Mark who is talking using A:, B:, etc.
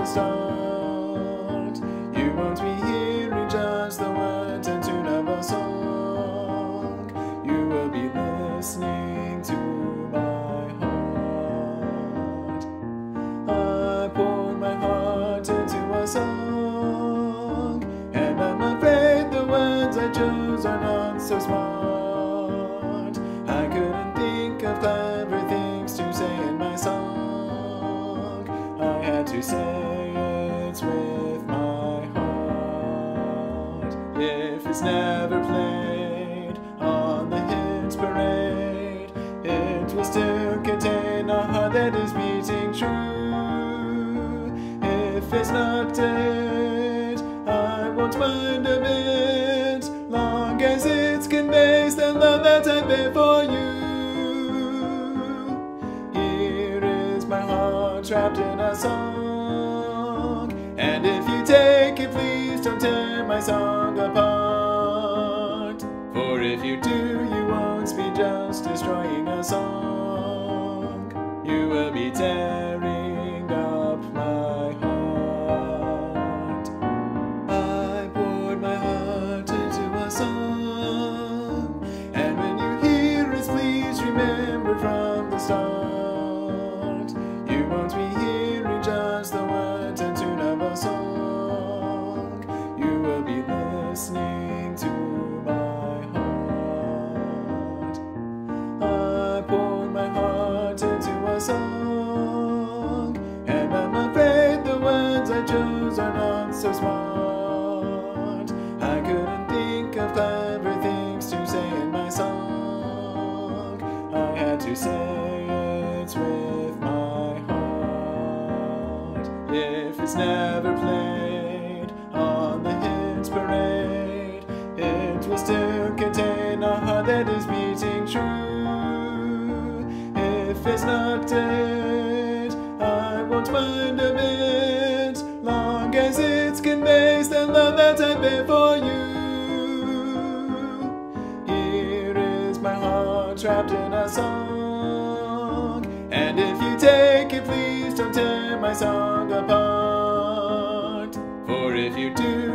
A: start. You won't be hearing just the words and tune of a song. You will be listening to my heart. I pour my heart into a song, and I'm afraid the words I chose are not so smart. I couldn't think of clever things to say in my song. I had to say it with my heart. If it's never played on the hits parade, it will still contain a heart that is beating true. If it's not dead, I won't mind a bit, long as it conveys the love that I bear for you. Here is my heart trapped in a song, and if you take it, please don't tear my song apart. For if you do, you won't be just destroying a song, you will be tearing up my heart. I poured my heart into a song, and when you hear it, please remember from the start. You won't be hearing just the words and tune of a song. You will be listening to my heart. I poured my heart into a song, and I'm afraid the words I chose are not so smart. I couldn't think of clever things to say in my song. I had to say it with my heart. If it's never played on the hits parade, it will still contain a heart that is beating true. If it's not dead, I won't mind a bit, long as it conveys the love that I bear for you. Here is my heart trapped in a song, and if you take it, please don't tear my song apart. For if you do,